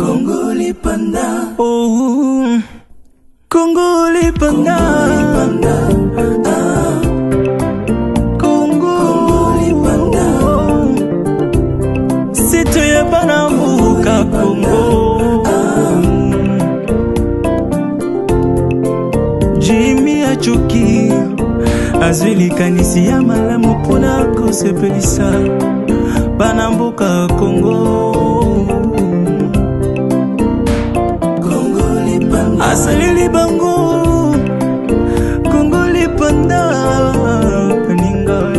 Congolais panda. Oh, Congolais panda. Congolais panda. C'est toi Banambuka Congo. Jimmy Achuki azwili kanisi ya malamu pona kosepelisa Banambuka Congo. Asalili bango Congolais panda peninga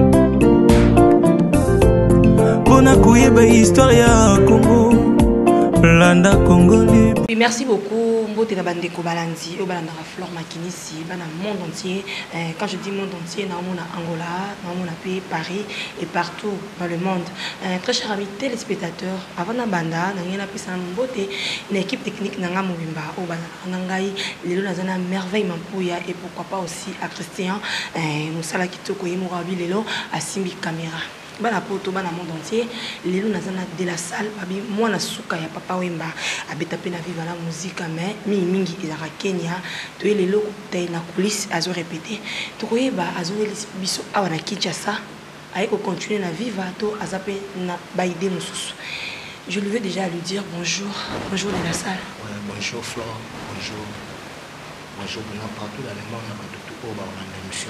Pona kuyeba histoire ya Congo Landa Congolais. Merci beaucoup Mbote na bandeko balandi au balanda Flore Makinisi bana monde entier. Quand je dis monde entier, na mona Angola, na mona pays Paris et partout dans le monde. Très chers amis téléspectateurs, avant na banda na ngena pesa Mbote une équipe technique na ngamubimba au bana ngai lelo nazana merveille mampuya et pourquoi pas aussi à Christian musala kitoko yemorabi lelo a simbi caméra. Bana poto bana monde entier lelo nazana de la salle babi mwana suka ya papa wemba abeta pe na viva la musique mais mingi ezaka Kenya to lelo tay na coulisse azo répéter to koyeba azo biso awa na Kinshasa ayeko continuer na viva to azape na baide mususu. Je lui veux déjà lui dire bonjour de la salle. Ouais, bonjour Flore, bonjour partout dans le monde na tout au bas en émission.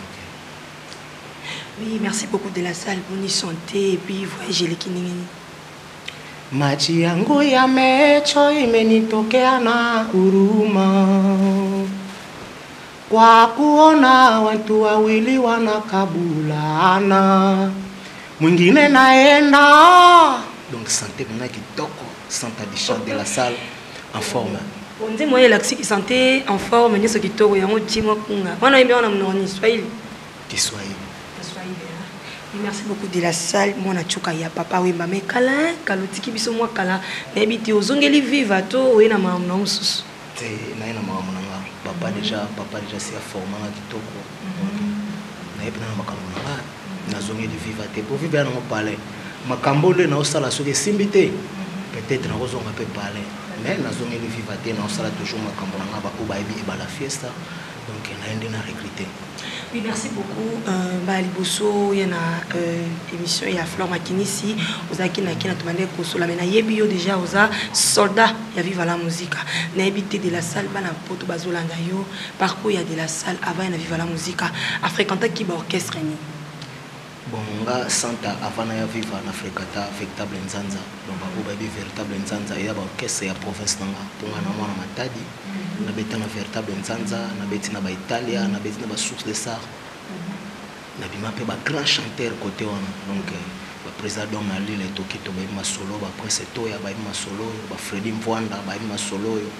Oui, merci beaucoup de la salle, bonne santé et puis voyagez les kiningini. Machi yangu ya mecho imenitokea na huruma kwa kuona watu wawili wanakabulana mwingine naenda donc santé mna kitoko santé du chant de la salle en forme. On dit moi l'axi qui santé en forme ni ce kitoko yango chimwa kunga. Wana yembe wana mnoni Swahili. Kiswahili. Merci beaucoup de la salle. Moi, na chuka ya papa oui mame kala kalotiki biso moi kala na biti ozongeli viva to we na mama na mususu. Te na ina mama na papa déjà c'est formé na kitoko. Na yepena na makambo na na zongeli viva te pour vivre na parler. Makambo le na osala soki simbité. Peut-être na ozonga pe parler. Mais na zongeli viva te na osala toujours makambo na ba oba ebi ba la fiesta. Donc na ende na recruter. Oui, merci beaucoup. Baliboso, il y a une émission, il y a Flore Makinisi, aux Akina qui n'a pas demandé pour cela, mais il y a déjà aux soldats, il y a Viva la musique. Il y a habité de la salle, il y a Poto Bazolandayo, parcours il y a de la salle, avant il y a Viva la musique, à fréquenter qui va orchestre. Bon, nga santa avant ya Viva na fréquenta véritable nzanza, donc ba véritable nzanza, il y a orchestre ya province nanga, pour nga na mwana matadi. Na beta na véritable nzanza na beti na ba Italia na beti na ba source de sar na bima pe ba grand chanteur côté wana donc ba président na lile tokito ba ma solo ba prince toya ba ma solo ba Freddy Mvwanda ba ma solo yo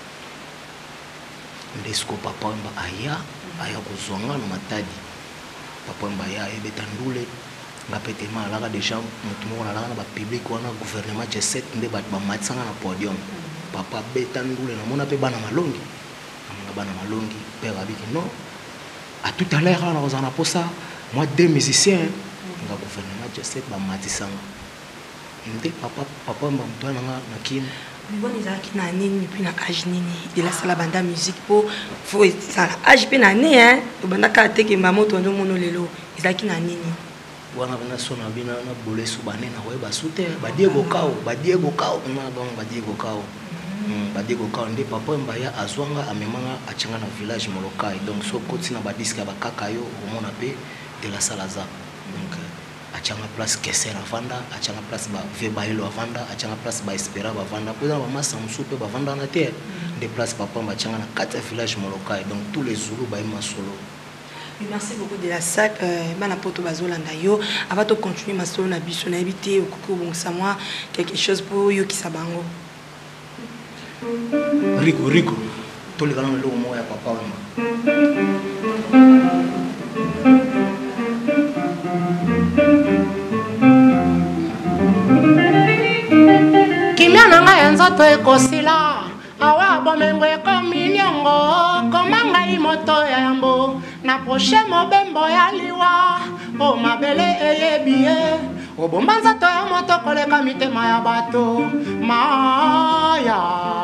ndesko papa mba aya kuzonga na matadi papa mba ya ebeta ndule nga pete ma alaka déjà mutu moko na ba public wana gouvernement G7 nde ba matsanga na podium. Papa betandule na mona pe bana malongi père abiki non à tout à l'heure on a posa moi deux musiciens nga gouvernement G7 ba matisanga ndé papa mtwana na kin Biboni zaki na nini puis na âge nini de la sala banda musique pour faut ça âge pe na né hein banda ka teke mama to ndo mono lelo zaki na nini wana bana sona bina na bolesu bane na we basute ba Diego Kao na donc ba Diego Kao Badigo Kande papa mbaya azwanga amemanga achanga na village molokai donc so koti na badiske ba kakayo omona pe de la salaza donc achanga place kesera vanda achanga place ba vebailo vanda achanga place ba espera ba vanda pour na masa musupe ba vanda na terre de place papa mbachanga na 4 village molokai donc tous les Zoulous ba ima solo. Merci beaucoup de la salle. Bana poto bazolanda yo. Avant de continuer ma solo na biso na habité au koko bon ça moi quelque chose pour yo qui sabango. Rico tous les gars le mot ya papa wema kimya nanga ya nzoto ekosila awa bomengo ekominyongo komanga imoto ya yambo na proche mobembo ya liwa o mabele eyebi ye obomba nzoto ya moto koleka mitema ya bato ma matoya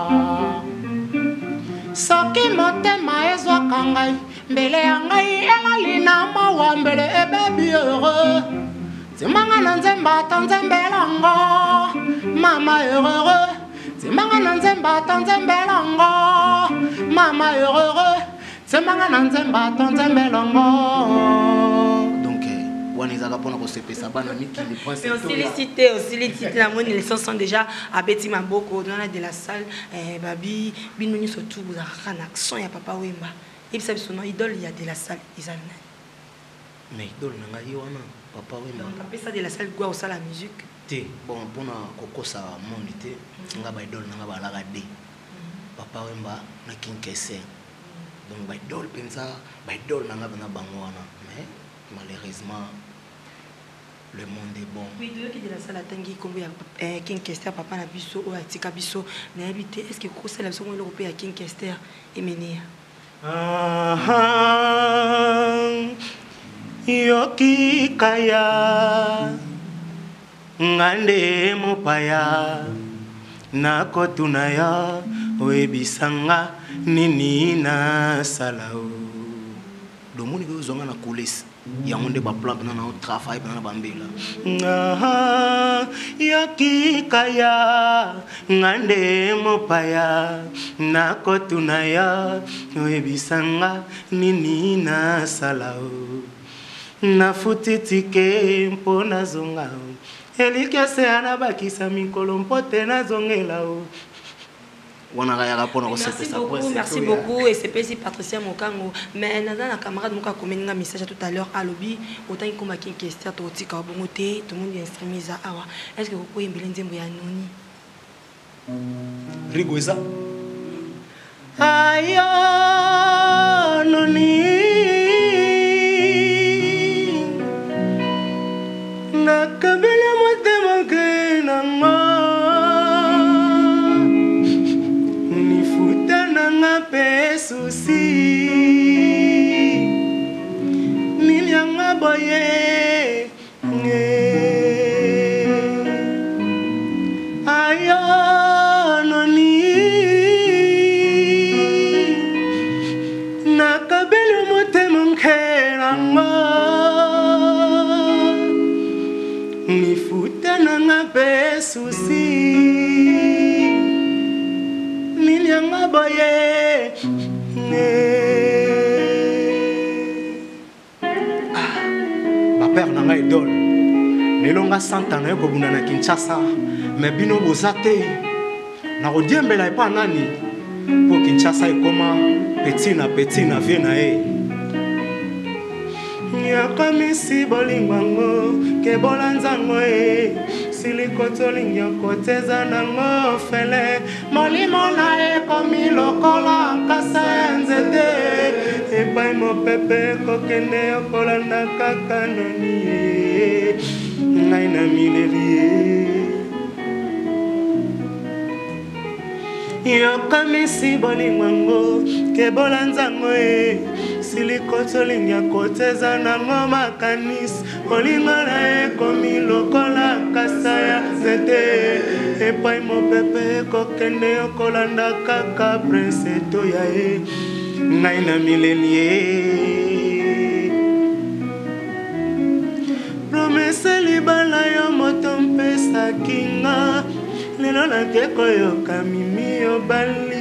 soki motema ezwaka ngai mbele ya ngai elali na mawa mbele ebebi heureux timanga na nzemba ta nzembelango mama heureux timanga na nzemba ta nzembelango mama heureux timanga na nzemba ta nzembelango. Donc on est à pour nous se pesa bana miki les points c'est aussi la moni les sons sont déjà à Betty Maboko dans la de la salle babi binoni surtout vous avez un accent ya papa Wemba et puis ça son nom idole il y a de la salle Isabelle mais idole nanga wana papa Wemba donc après ça de la salle quoi au la musique té bon pona koko sa monde té nga ba idole nanga ba la de papa Wemba na kinkese donc ba idole pensa ba idole nanga bana bangwana mais malheureusement le monde est bon. Oui, de qui de la salle à Tanguy, comme il y a King Kester, papa na biso ou Atika biso, n'a habité. Est-ce que c'est la seconde européenne à King Kester et Ménia? Yoki kaya ngande mopaya nakotunaya webisanga nini na salao. Domoni que vous avez na coulisse. Il y a un débat plan pendant notre travail pendant bambela. Yoki kaya ngande mopaya nakotunaya webisanga nini na salao. Na futitike mpona zonga elikese ana bakisa mikolo mpote na zongela o. Merci beaucoup et c'est petit Patricia Mokango mais dans la camarade Moka communique un message tout à l'heure à lobby autant qu'il combat qui question tout tika bongoté tout le monde est instruit ça awa est-ce que vous pouvez me dire ya noni Rigoza ayo noni nakabela motema kenanga pe souci nilianga boye ayo noni nakabeli motema nkelanga nifuta nanga pe souci nilianga boye. Ma père n'a pas idole. Les longs santana ko bunda na Kinshasa. Mais bino bozate. Na rodiembela e pa nani. Pour Kinshasa e koma petit na vie na e. Yakamisi bolingango ke bolanzango e. Silikotoling yakoteza nango fele molimo na e komi lokola nkasa nzete epai mopepe kokende okolanda kaka noni e ngai na mileli yokamisi bolingango ke bolanzango e silikotoling yakoteza nango makanis olingo na e komi lokola nkasa ya nzete epai mopepe kokende okolanda kaka prince toya e ngai na mileli e promese libala yo moto mpesaki nga lelo nakeko yoka mimi yobali.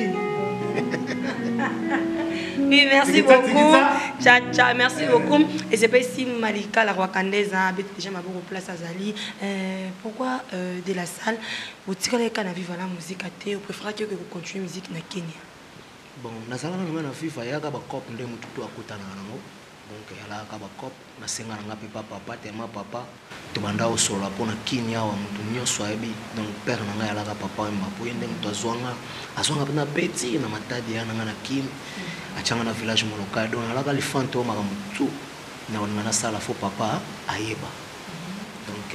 Oui, merci beaucoup. Tcha, merci beaucoup. Et c'est pas ici Malika, la Rwakandaise, déjà ma beaucoup place à Zali. Pourquoi de la salle, vous tirez quand on vivre la musique à thé, vous préférez que vous continuez la musique na Kenya? Bon, na sala na FIFA ya ka ba cop ndé mututu akutana nango. Donc ya ka ba cop na senga nga papa tema papa to banda osola pona Kenya wa mutu nyoso ayebi. Donc père na nga ya ka papa Wemba po yende mutu azwanga pena petit na matadi ya nga na Kim. Achanga na village moloka donc alaka li fantôme ka mutu na wana na sala fo papa ayeba. Donc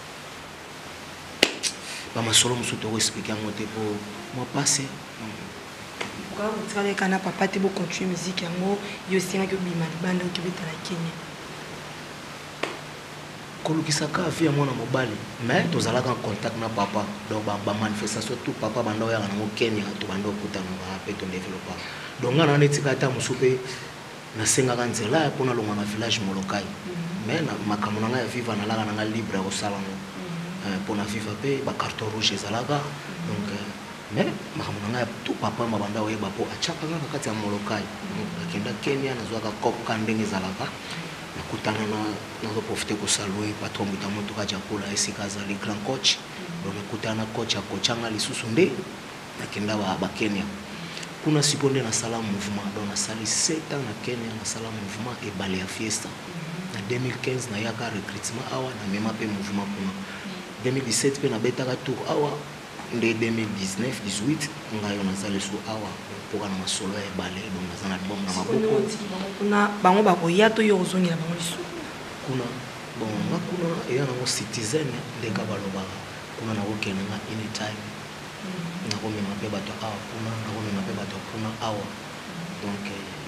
ba masolo musu to expliquer ngote po mo passer. Pourquoi vous travaillez quand papa te beau continuer musique yango yo singa que bima bande qui beta la Kenya? kolukisaka vie ya mwana mobali mais tozalaka en contact na papa donc ba manifestation tout papa bando ya na Kenya to bando kutana ba pe to développer donc ngana netika ta musupe na senga ka nzela pour na longa na village molokai mais na makamuna nga ya vivre na laka na libre au salon pour na vivre pe ba carton rouge ezalaka donc mais makamuna nga tout papa mabanda oyeba po achaka nga kati ya molokai akenda Kenya na zwaka kop ka ndenge ezalaka nakutana na profiter ko salue patron buta moto ka jakula esika azali grand coach donc nakutana coach akochanga lisusu nde nakenda ba Kenya kuna siponde na sala mouvement donc na sali 7 ans na Kenya na sala mouvement et balé ya fiesta na 2015 na yaka recrutement awa na mema pe mouvement kuna 2017 pe na betaka tour awa nde 2019 18 ngayo na sala su awa pour na masolo ya balé donc na zana album na maboko kuna bango ba koya to yo ozongela bango lisu kuna bon makuna ya na citizen de kabaloba kuna na okena na anytime na ko mema pe bato awa kuna na ko mema pe bato kuna awa donc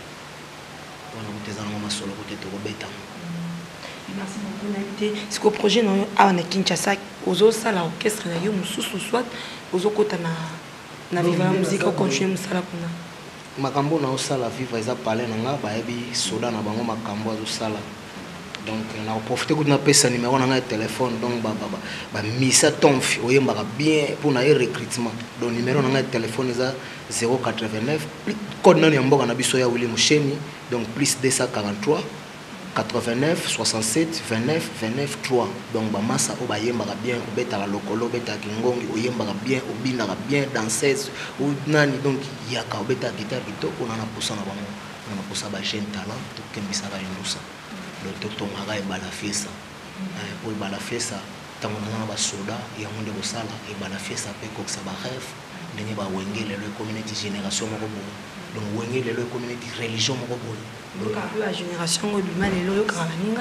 wana mutezana na masolo ko te ko beta. Merci beaucoup Naïté. C'est qu'au projet non à na Kinshasa ozo sala orchestre na yo mususu soit ozo kota na viva la musique au continuer musala kuna makambo na osala viva eza parler na nga bayebi soda na bango makambo azo sala donc na profiter kuna pesa numéro na nga téléphone donc ba misa tonfi oyembaka bien pour na recrutement donc numéro na nga téléphone eza 089 code nani ya mboka na biso ya Willy Musheni donc plus 243 89 67 29 29 3 donc ba massa o bayembaka bien obeta la lokolo beta kingongi oyembaka bien obinaka bien danseuse ou nani donc yaka obeta guitare kitoko na posa na bango na posa ba jeune talent to kembisa ba inusa donc to ngaka e bala fesa pour bala fesa tango na ba soda ya monde ko sala e bala fesa pe ko sa ba rêve ndenge ba wengele le community génération moko bo donc wengele le community religion moko bo donc la génération au bima lelo yo karaninga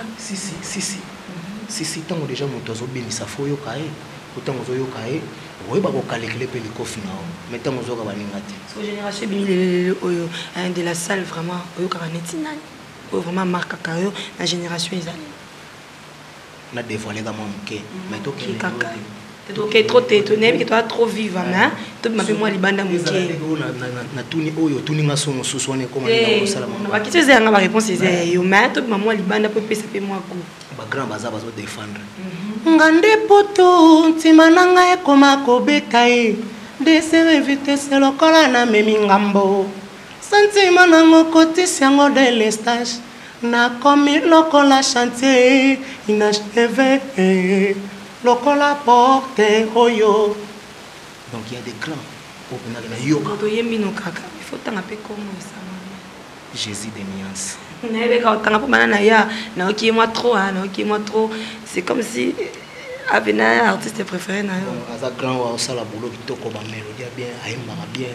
si tango déjà moto bimisa fo yo kae tango zo yo kae oyeba ko calculer pe likofi na o mais tango zo ka baninga te so génération bimi lelo oyo de la salle vraiment oyo karaneti nani oyo vraiment marque kayo la génération ezali na dévoiler ka moke mais to ke donc trop étonné que toi trop vivant mais tout m'a fait moi libanda moke na tuni oyo tuni nga somo susone comme na sala mo ba kitse nga ba réponse c'est yo mais tout maman libanda peut pesa pe moi ko ba grand baza bazo défendre ngande poto ntima nanga ekoma kobeta e desere vitesse lokola na memi ngambo sentiment nango kotisi yango de l'estage na komi lokola chantier inachevé lokola porte oyo donc il y a des grands au pena na yoka to yembi no kaka il faut tanga pe comme ça Jésus de nuance nebe ka tanga po bana na ya na oki moi trop na oki moi trop c'est comme si avait un artiste préféré na yo aza grand wa sala boulot kitoko ba mélodie bien aimba bien.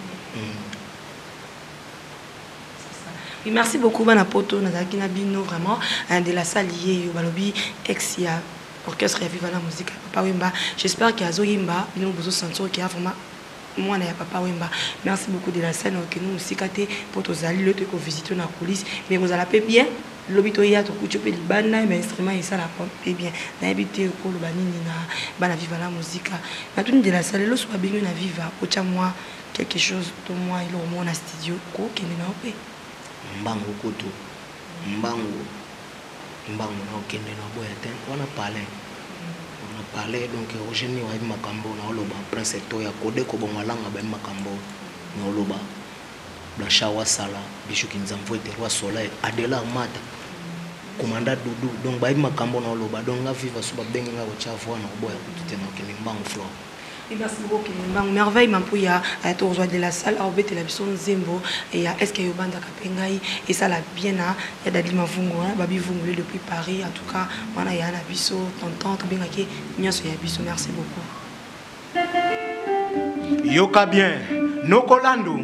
Oui, merci beaucoup bana poto na zaki na bino vraiment de la salle liée yo balobi exia orchestre ya viva la musique papa Wemba j'espère qu'il y a zoyimba nous besoin sentir qu'il y a vraiment moi na papa Wemba merci beaucoup de la scène que nous sikate pour tous aller le ko visiter na coulisses mais vous allez bien lobito ya to kuchope libana mais instrument et ça la pompe bien na habité ko lo banini na bana viva la musique na tout de la salle lo soit bien na viva ocha moi quelque chose de moi il au moins na studio ko kene na opé mbango koto mbango na okende na boya ten on a parlé donc aujourd'hui wa makambo na oloba prince to ya kode ko bongalanga ba makambo na oloba blancha wa sala bishu kinzamvo ete roi soleil adela mata komanda dudu donc ba makambo na oloba donc nga viva suba bengi nga ko chavo na boya kututena okende mbango floor. Merci beaucoup. Merveille Mampouya a été rejoint de la salle à Obet et la Bisson Zembo et à Est-ce qu'il y a Banda Kapengai et ça la bien à Yadali Mavungo, Babi Vungo depuis Paris. En tout cas, on a Yana Bisso, Tonton, Kabengake, Niaso Yabisso. Merci beaucoup. Yoka bien, Nokolando.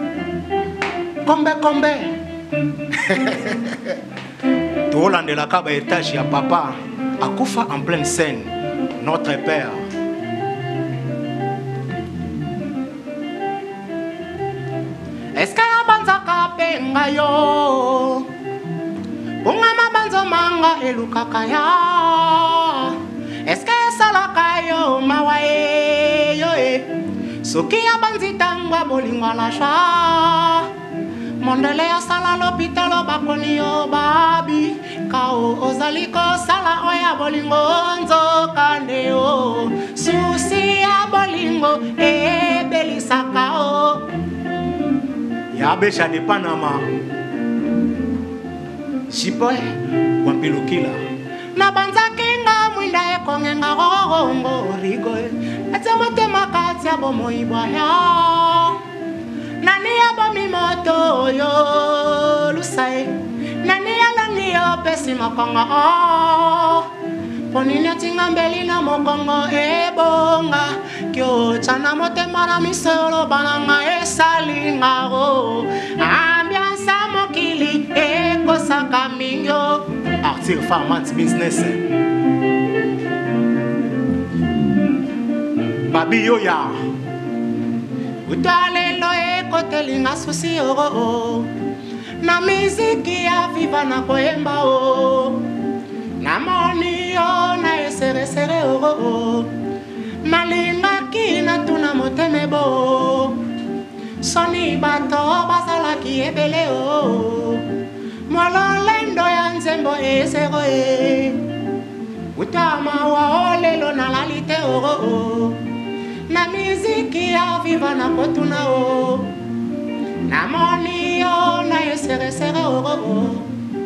Combe. Toland de la Kaba étage ya papa, Akoufa en pleine scène, notre père. Est-ce qu'il y a banzaka penga yo? Bunga mabanzo manga elukaka ya. soki ya banzitangwa bolingo lasha mondele asala lopitalo bakoni yo babi kao ozali kosala oya bolingo nzokande o susi ya bolingo ebelisaka o ya besha de Panama Jipoe wampilukila na banzakinga mwinda ekongenga rongo rigoe ete motema kati ya bomoi bwaya nani ya bomi moto yo lusae nani ya langi yo pesi mokongo ponini atinga mbeli na mokongo ebonga kyo chana motema na misolo bananga esalinga o ambiance mokili ekosaka mingyo Arthur Farmant Business Babi Yoya utalelo ekotelinga susi o na miziki ya viva na koyemba o na moni yo na eseresere o nalingaki na tuna moteme bo soni bato bazalaki ebele o mololendo ya nzembo esero e utama wa olelo na lalite o na miziki ya viva na kotuna o na moni yo na eseresere o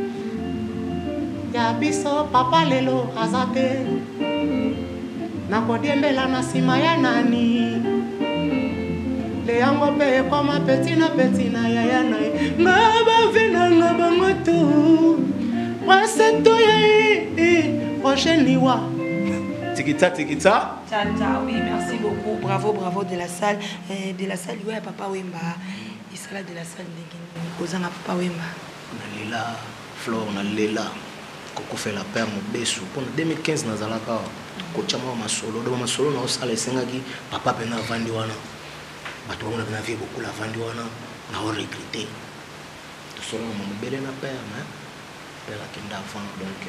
ya biso papa lelo azate na kodiembela na sima ya nani le yango pe koma petina ya nai ngaba vina ngaba moto waseto ye prochaine liwa Tikita Tata, oui, merci beaucoup. Bravo de la salle. Ouais, Papa Wemba. Il s'est de la salle de Ozana Papa Wemba. Nalila, Flore, Nalila. Koko fait la paire, mon beso. Pour 2015, Nazalaka. Kochama masolo. Dans ma solo, na osala esengaki. Papa pena vandi wana. Bato wana na vie beaucoup la vandi wana. Na o regretter. Tout solo mon belle na paire, hein. Père akenda avant donc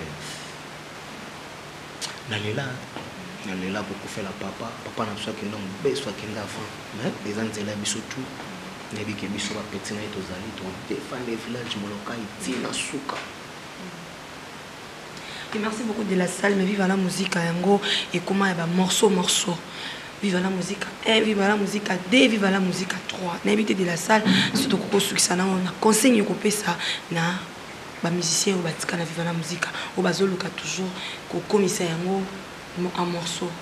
Nalila beaucoup fait la papa na biso akenda mobeso akenda avant mais eza nzela biso tout nebi ke biso ba petit na etozali to défendre village moloka itina suka. Et merci beaucoup de la salle, mais vive la musique à Yango et comment il y a morceau. Vive la musique à 1, vive la musique à 2, vive la musique à 3. N'habitez de la salle, surtout que on a conseillé que ça na ba musicien ou batika na vive la musique au bazoluka toujours ko commissaire Yango un morceau.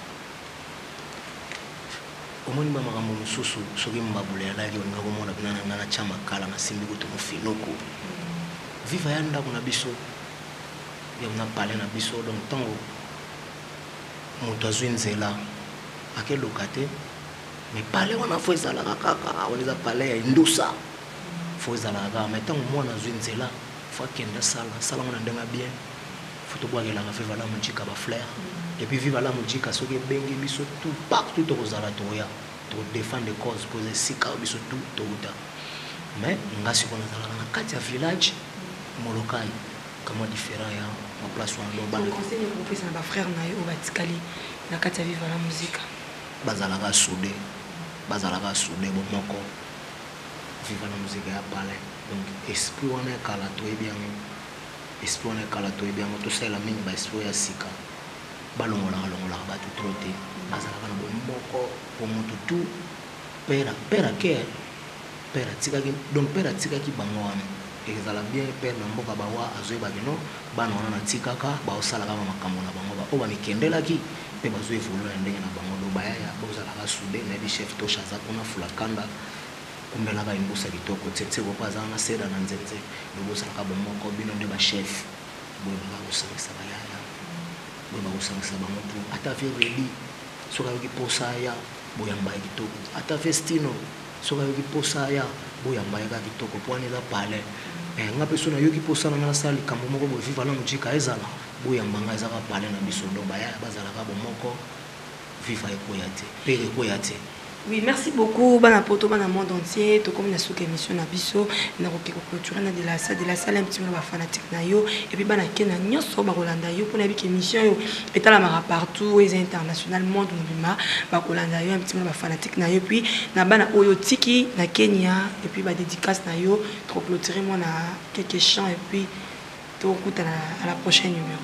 Omoni ba makambo mususu soki mbabule alali onga komona na chama kala na simbi kuto mofinoko. Viva yanda kuna biso. Ya mna parler na biso donc tango moto azwi nzela akelokate mais parler wana fo ezala kaka on les a parlé ya indusa fo ezala kaka mais tango mwana azwi nzela fo akenda sala mona ndenga bien faut to bwakela ka viva la mujika ba fleur et puis viva la mujika soki bengi biso tout partout to kozala toya to défendre cause poser sika biso tout to uta mais ngasi kona zala na kati ya village molokai comment différent ya ma place wa loba le conseil est proposé na ba frère na yo batikali na kati ya viva la musique bazalaka soudé bon moko viva la musique ya parler donc esprit wana kala to ebiango to sala mingi ba esprit ya sika balongola ba tout troté bazalaka na bon moko pour moto tout pera tikaki donc pera tikaki bango wana ezala bien père na mboka bawa azoyeba bino bana wana na tikaka baosalaka makambo na bango ba mikendelaki pe bazo evoluer ndenge na bango do baya bozalaka soudé na bi chef to chaza kuna fulakanda kumbelaka imbusa kitoko tsetse bo paza na seda na nzenze do bozalaka bomoko bino nde ba chef bo ba bosangisa bayaya bo ba bosangisa bango pour ata vie ready soka yoki posa ya bo yamba kitoko ata festino soka yoki posa ya bo yamba kitoko po ani za pale ngape sona yoki posa na sali kambo moko bo viva la mujika ezala bo yamba nga ezaka pale na biso do baya bazalaka bomoko viva ekoyate pe ekoyate Oui, merci beaucoup. Bana poto bana monde entier. To comme na souka émission na biso na ko clôturer na de la salle un petit peu ba fanatique na yo et puis bana kena nyoso ba kolanda yo pour na bi émission yo etala mara partout les international monde mobima ba kolanda yo un petit peu ba fanatique na yo puis na bana oyo tiki na Kenya et puis ba dédicace na yo to clôturer moi na quelques chants et puis to écoute à la prochaine numéro.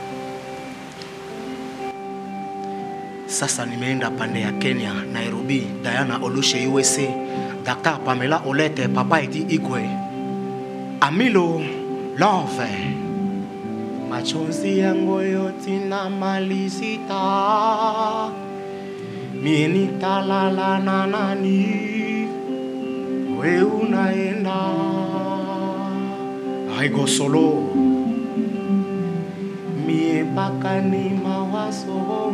Sasa nimeenda pande ya Kenya, Nairobi, Diana Olushe USA, Dr. Pamela Olete, Papa Edi Igwe, Amilo Love. Machozi yangu yote na malisita, mie nitalala na nani, we unaenda. I go solo, mie paka ni mawazo.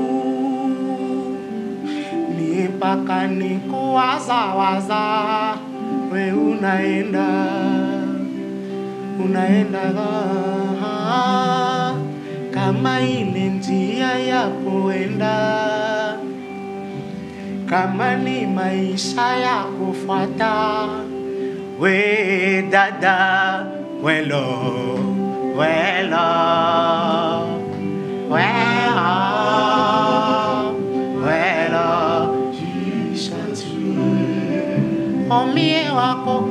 Mpaka ni kuwaza we unaenda kama ile njia ya kuenda, kama ni maisha ya kufuata, we dada welo omie wako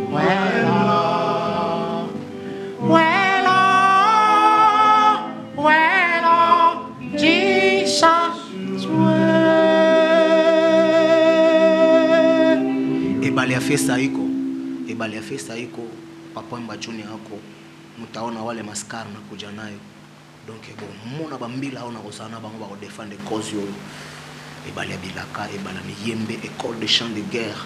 welo jisha ebali ya festa iko papa mbachuni yako mutaona wale maskar na kuja nayo donc bon mona bambila ona kosana bango ba ko défendre cause yo ebali ya bilaka ebala miyembe école de chant de guerre.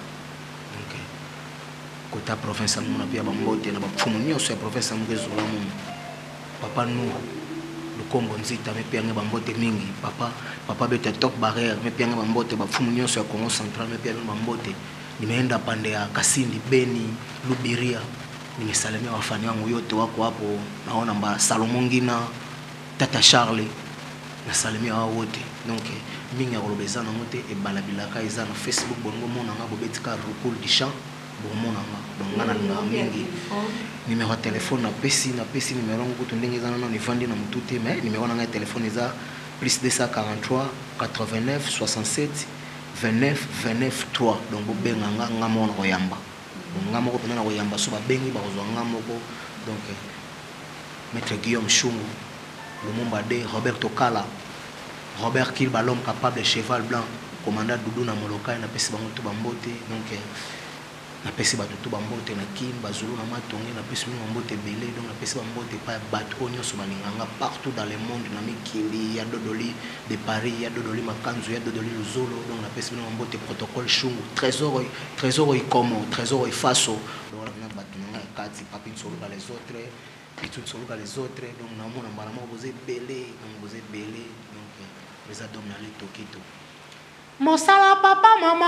Kota province mona pia bambote na bafumu nyonso ya province mgezo la mumu papa nu lukombo nzita me pia bambote mingi papa beta top barrière me pia bambote bafumu nyonso ya Congo Central me pia bambote. Nimeenda pande ya Kasindi, Beni, Lubiria, nimesalimia wafani wangu yote wako hapo, naona mba Salomon Ngina, Tata Charlie, nasalimia wao wote. Donc mingi akolobezana mote e balabilaka eza na Facebook bongo mona nga bobetika Rukul Dishan bomona nga donc ngana nga mingi numéro téléphone na pesi numéro ngo to ndenge ezana no ni vandi na mutute mais numéro na nga téléphone eza plus 243 89 67 29 29 3 donc bobenga nga ngamo na koyamba ngamo ko pena na koyamba so babengi ba kozwa ngamo ko donc maître Guillaume Chungu Lumumba de Roberto Kala Robert Kilba, l'homme capable de cheval blanc, commandant Doudou na Molokai, na pesi bango to bambote, donc na pesi bato to bambote na Kin, Bazulu na Matonge, na pesi bambote belé, donc na pesi bambote pa bato nyonso balinganga partout dans le monde, na Mikili, ya Dodoli de Paris, ya Dodoli Makanzu, ya Dodoli Luzolo, donc na pesi bambote protocole Chungu, trésor y Como, trésor y Faso, donc na bato na kati papin solo dans les autres, et tout solo dans les autres, donc na mona malama vous êtes belé, donc vous êtes belé. Les abdominales tokito. Mosala papa mama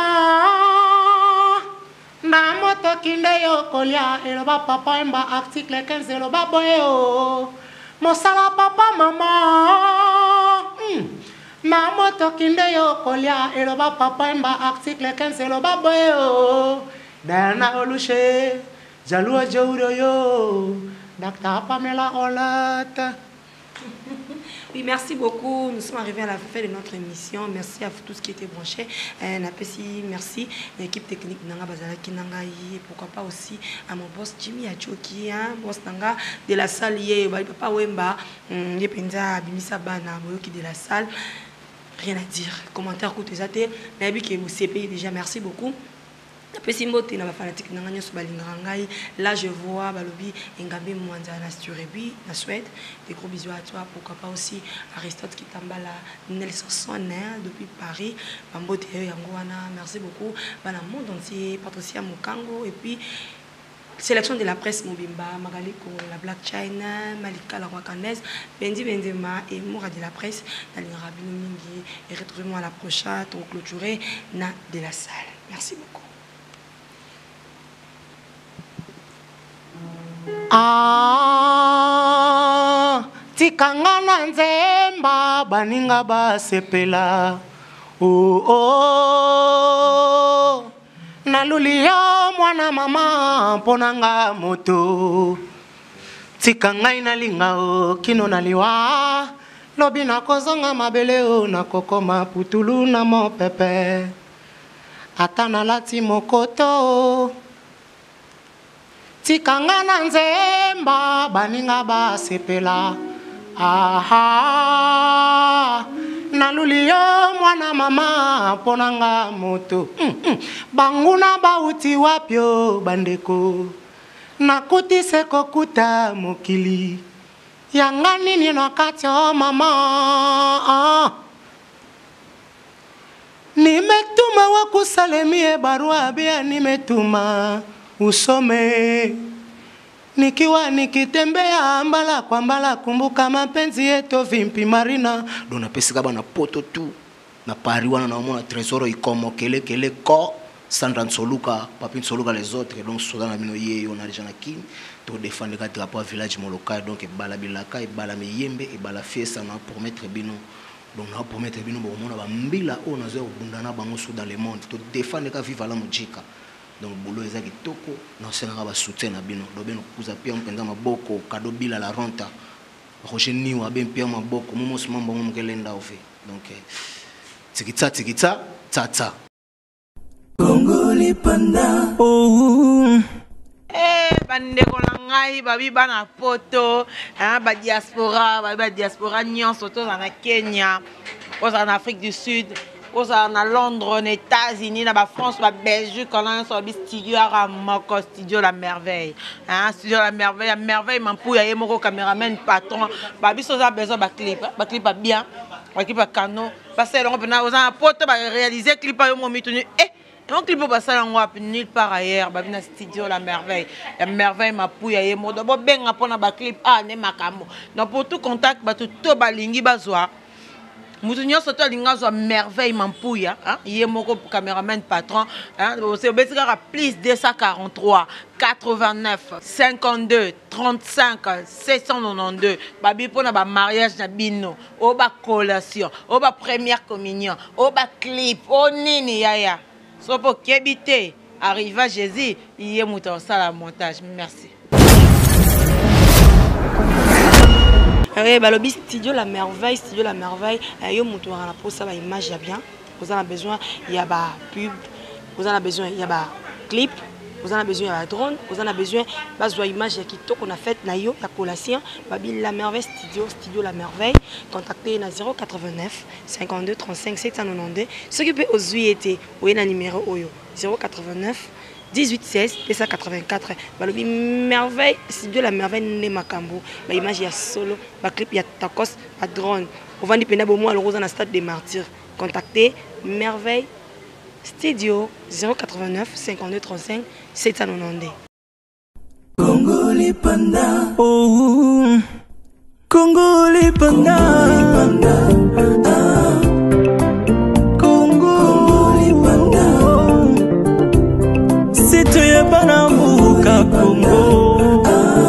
na moto kinde yo kolia eloba papa emba article 15 eloba boyo. Mosala papa mama na moto kinde yo kolia eloba papa emba article 15 eloba boyo. Dana Olushe Jalua Jouro yo Dr. Pamela Olete. Oui, merci beaucoup. Nous sommes arrivés à la fin de notre émission. Merci à tous qui étaient branchés. Merci à l'équipe technique Nanga Bazalaki Nangaï. Pourquoi pas aussi à mon boss Jimmy Achoki, boss Nanga de la salle. Papa Wemba, Yepenza Bimisa Bana, Boyoki de la salle. Rien à dire. Commentaire côté Zate. Mais que vous CPI déjà, merci beaucoup. Là je vois Balobi Ngabe Mwanza na Sturebi na Suède. Des gros bisous à toi. Pourquoi pas aussi Aristote Kitambala, Nelson Sonner depuis Paris. Bambote Yangoana, merci beaucoup. Bana monde entier, Patricia Mukango et puis sélection de la presse Mobimba, Magaliko, la Black China, Malika la Rwakanaise, Bendi Bendema et Moura de la presse, Dalina Rabino Mingi. Et retrouvez-moi à la prochaine pour clôturer na de la salle. Merci beaucoup. Tikangana nzemba baninga basepela oh oh Nalulio mwana mama ponanga moto tika ngai nalinga o kino naliwa lobi nakozonga mabele o nakokoma putulu na mopepe ata nalati mokoto tika nga na nzemba baninga basepela aha nalulio mwana mama ponanga moto banguna bauti wapyo bandeko nakuti sekokuta mokili yanga nini nakati o mama nimetuma wakusalimie barua bia nimetuma usome nikiwa nikitembea mbala kwa mbala kumbuka mapenzi yetu vimpi marina dona pesika bana poto tu na pari wana na mona trésor ikomo kele ko Sandra Nsoluka papi Nsoluka les autres donc soda na bino ye on a déjà na kin to défendre ka drapeau village moloka donc e bala bilaka e bala miyembe e bala fiesta na promettre bino donc na promettre bino bo mona ba mbila o na zo bundana bango sous dans le monde to défendre ka viva la mujika donc boulot ezaki toko na senga ba soutien na bino do beno kuza pia mpenza maboko kado bila la ronta rocher niwa ben pia maboko momo simamba momo kelenda ofe donc tikita tata Congo lipanda oh bandeko na ngai babi bana poto ba diaspora nyonso to na Kenya aux en Afrique du Sud aux en Londres, aux États-Unis, dans la France, la Belgique, on a un studio à Moko, studio La Merveille. Studio La Merveille, La Merveille, il y a un caméraman, patron. Babi, si on a besoin de clip bien, clip à canot. Parce que on a un pote pour réaliser un clip à un moment. Un clip pour passer nulle part ailleurs. Babi, dans studio La Merveille. La Merveille, ma pouille, il y a un mot. D'abord, ben, on a un clip, ne makamo. Donc, pour tout contact, tout balingi bazwa. Moutounio soto lingazo merveille mampouya hein yé moko caméraman patron hein c'est obesika plus 243 89 52 35 792 babi pona ba mariage na bino o ba collation o ba première communion o ba clip o nini yaya sopo kebité arriva Jésus yé mouton ça la montage merci. Oui, bah, le studio La Merveille, yo moutou à la pose ça, image ya bien. Vous en avez besoin, il y a ba pub, vous en avez besoin, il y a ba clip, vous en avez besoin, il y a ba drone, vous en avez besoin, bah soit image qui qu'on a fait na yo la collation, babi La Merveille studio La Merveille, contactez na 089 52 35 792. Ce qui peut aux été, ou un numéro oyo 089 18 16 284 balobi merveille studio La Merveille ne makambo ba image ya solo ba clip ya takos ba drone on vend pena bo moi le rose na stade des martyrs contactez merveille studio 089 52 35 792. Congo lipanda oh Congo lipanda Banambuka Congo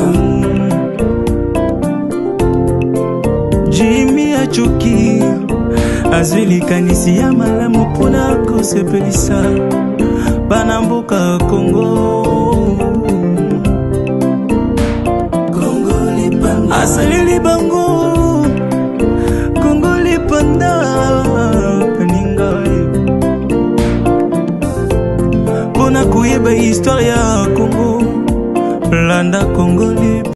Jimmy Achuki Azuli kanisi ya malamu pona kosepelisa Banambuka Congo Congo lipanda Asalili bango Congo lipanda Paninga Pona kuyeba histoire ya Congo Landa Congo